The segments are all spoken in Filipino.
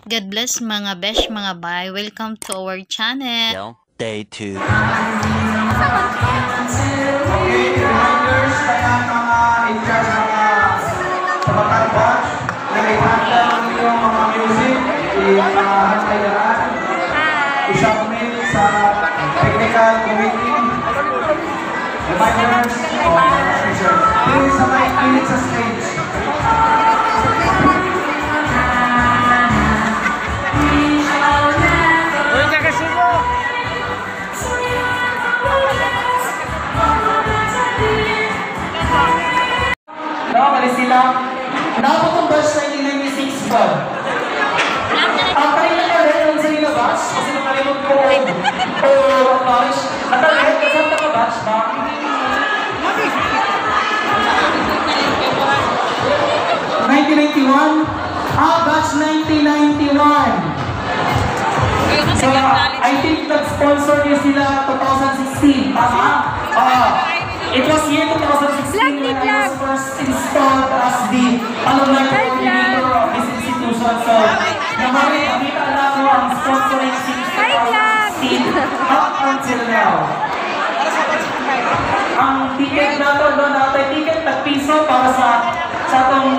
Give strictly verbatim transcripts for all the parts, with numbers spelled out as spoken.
God bless mga besh, mga bay. Welcome to our channel. Day two. Okay, reminders kaya mga in-charge mga sabatang batch na may handa yung mga music, i-hantay daan. I-submit sa technical committee. Reminders of officers. Please sabay kilit sa stage. Nakakali sila. Nakapag ang batch nineteen ninety-six ba? Ang kanina ka rin ang sa nila batch? Kasi nakalimot ko o batch. Nakalimot ka saan ka batch ba? nineteen ninety-one? Ah, batch nineteen ninety-one. So, I think nag-sponsor niyo sila twenty sixteen. Tama? Ah. It was year twenty sixteen when I was first installed as the alumni coordinator of this institution. So, namari, nakita lang mo ang sponsoring since twenty sixteen up until now. Ang ticket na ito, doon natin, ticket na piso para sa sa itong...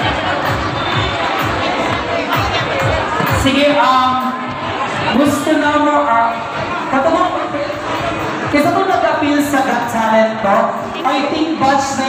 Sige, um, gusto na mo, ah, katulong, kasi ito nag-appeal sa Got Talent to, I think batch na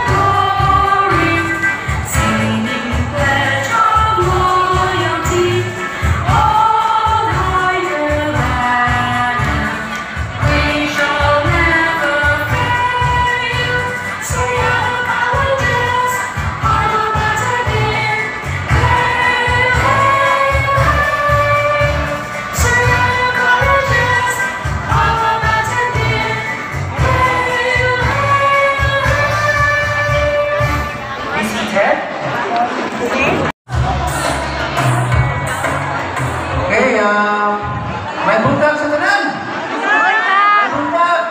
okay, uh, may buntag sa tanan. May buntag.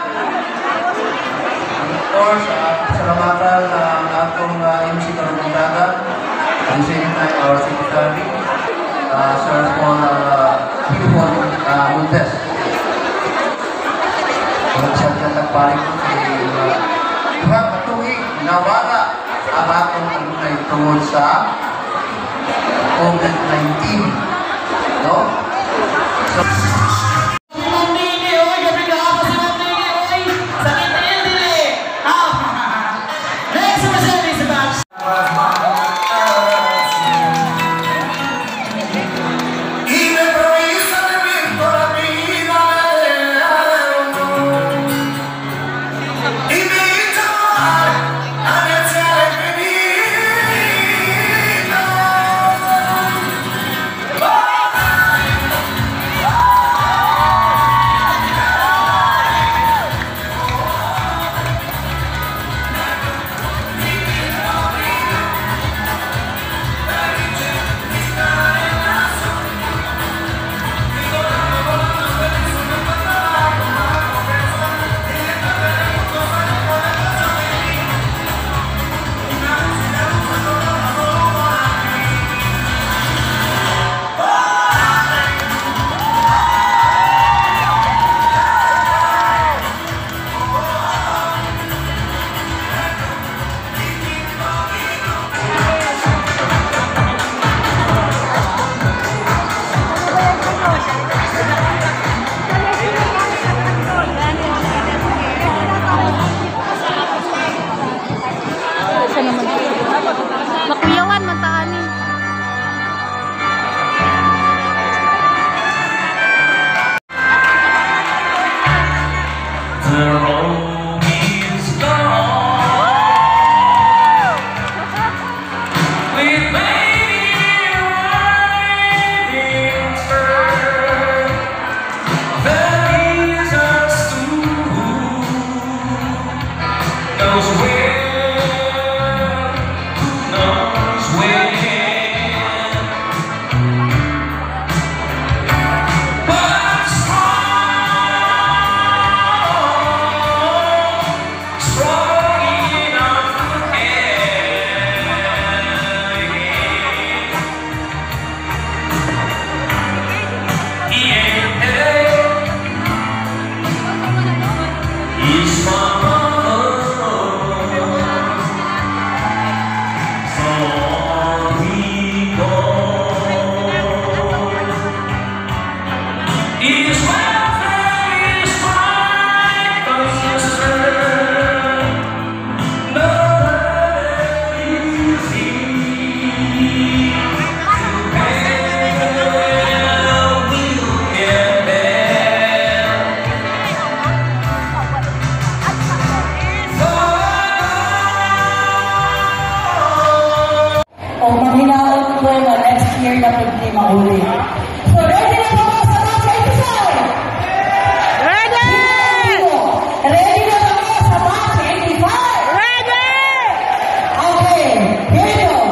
Of course, uh, salamatan ang uh, atong uh, M C karong buntaga. At the same time, our secretary, uh, Sir Paul uh, Pilipon uh, Montes. Walang siya dyan nagpaling ko si Tuhan Matuig nawala ang atong alumni tungkol sa COVID nineteen. No? So, Bye! na pwede maulit. So, ready na po sa batch eighty-five? Ready! Ready na po sa batch eighty-five? Ready! Okay, here we go.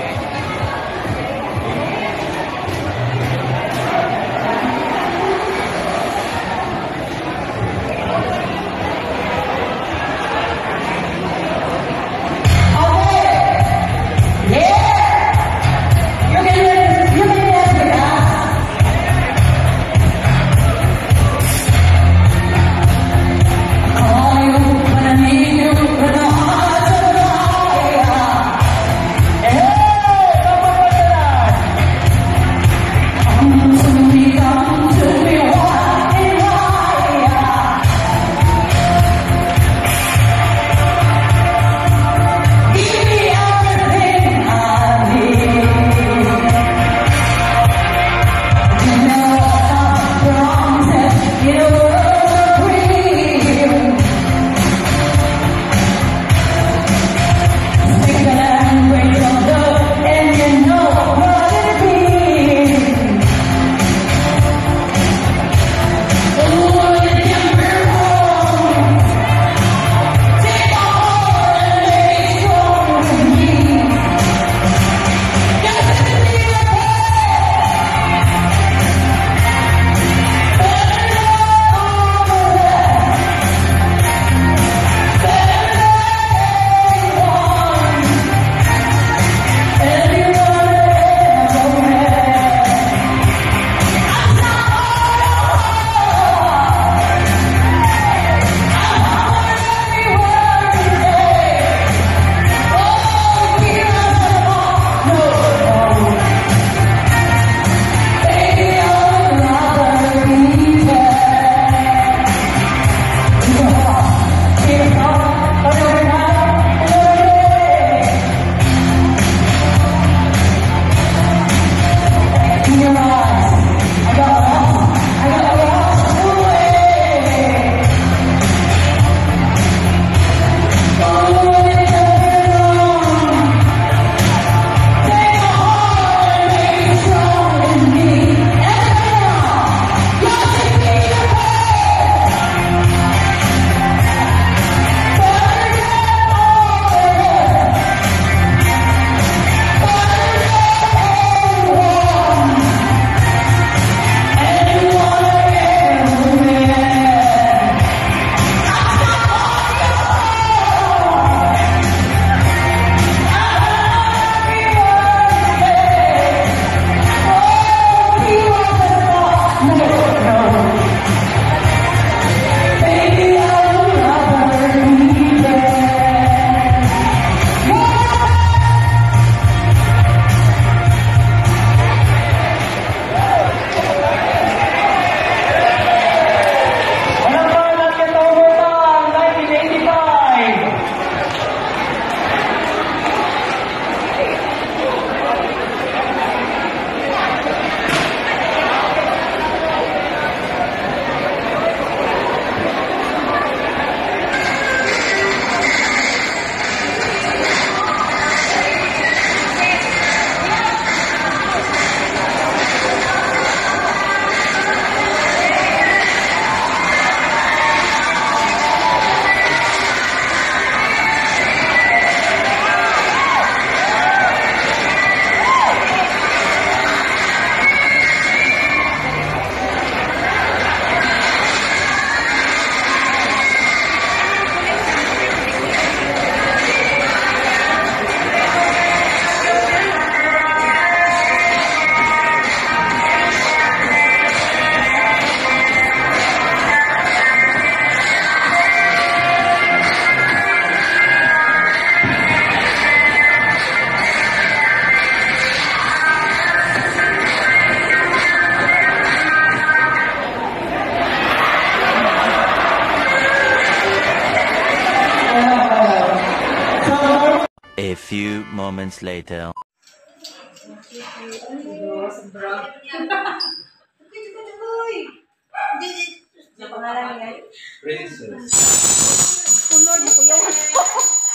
A few moments later.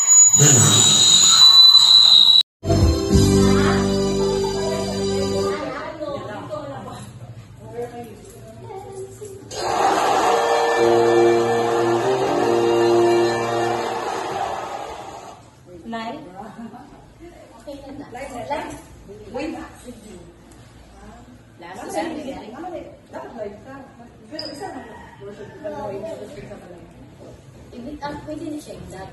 Princess. Ah, pwede na check that.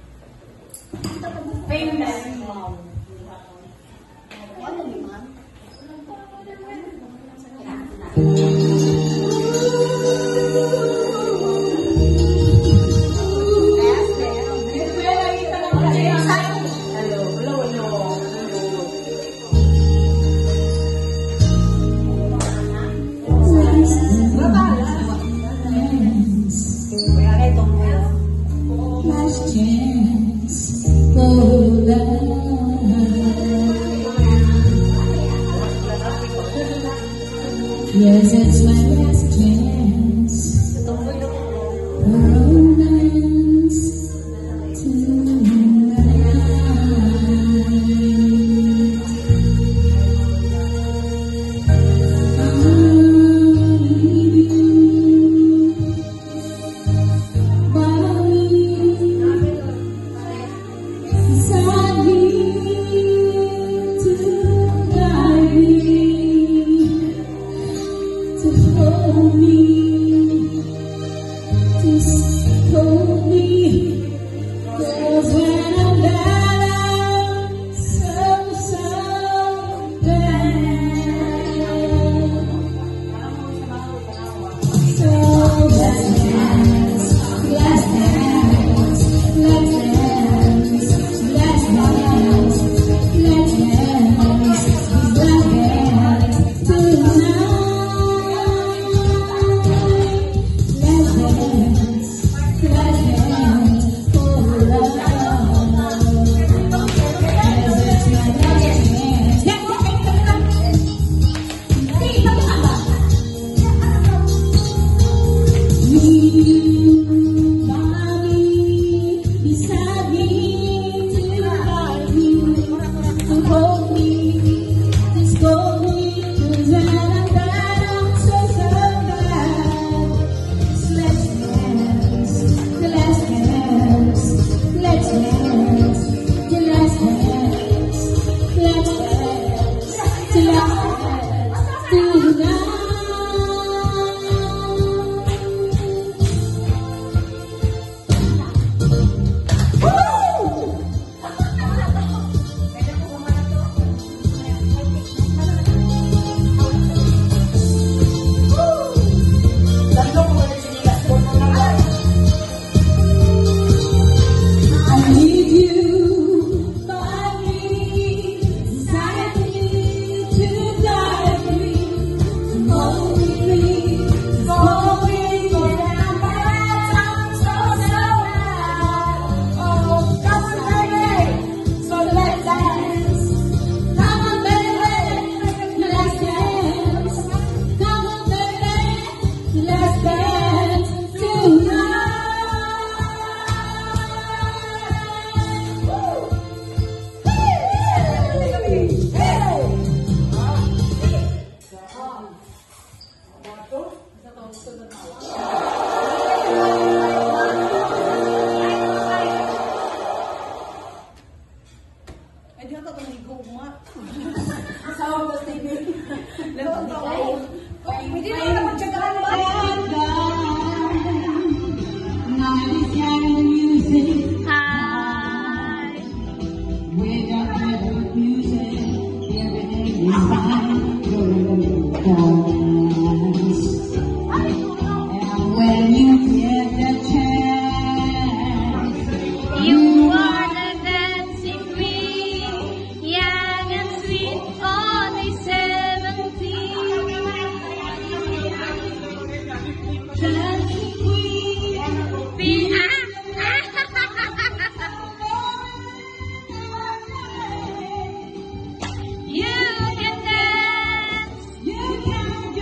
Famous. Wow. Ano ni ma'am? Yes, it's my last chance for romance tonight. I'll leave you by beside me to guide me. To hold me, just hold me, 'cause when I'm down, I'm so, so bad. So let's dance, let's dance, let's dance, let's dance, let's dance, let's dance tonight. You can dance, you can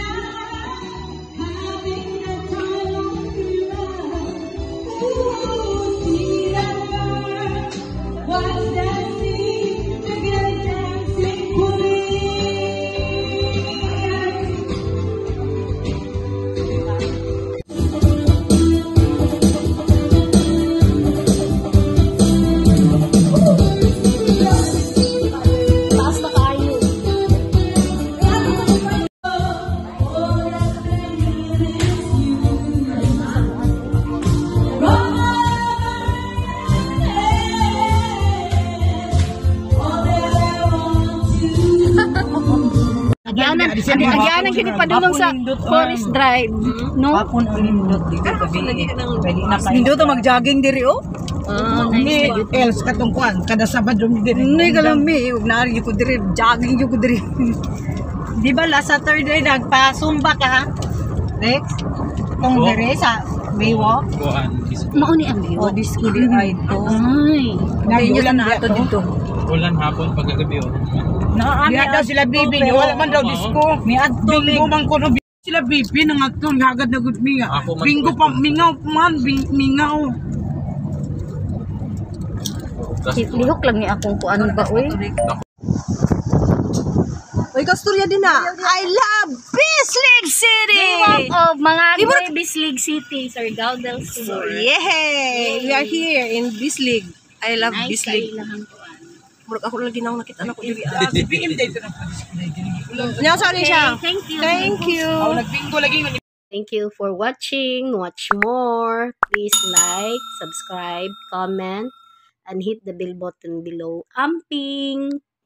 Agianan, agianan kini padulong sa Forest Drive, no? Hapon ang nindot dito gabi. Pwede na kayo. Hindi to mag-jogging diri oh. Oh, Ni nice. else katong kuan kada Sabado mi diri. Hindi ka lang mi, ug naari ko diri, jogging ko diri. Di ba last Saturday nagpa-zumba ka ha? Rex? Kung diri sa Baywalk? Mao ni ang O biyo. disco di ay to. Ay. Nag-ulan na ato dito. Ulan hapon pagkagabi oh. Naami daw sila bibi ni wala man daw disco. Ni adto bingo man ko no sila bibi nang adto hagad na gud mi. Ako man Bingo po. pa mingaw man bing- mingaw. Lihok lang ni akong kuan ba oy. Uy, kasturya din na. I love Bislig City! Diwang of mga Agnoy Bislig City, Surigao del Sur. Yay! We are here in Bislig. I love Nice Bislig. kay lahang kuan. Murag ako lagi nang nakita na ko diri. Si P M dito na. Nya sorry siya. Thank you. Thank you. Nagbingo lagi man. Thank you for watching. Watch more. Please like, subscribe, comment, and hit the bell button below. Amping!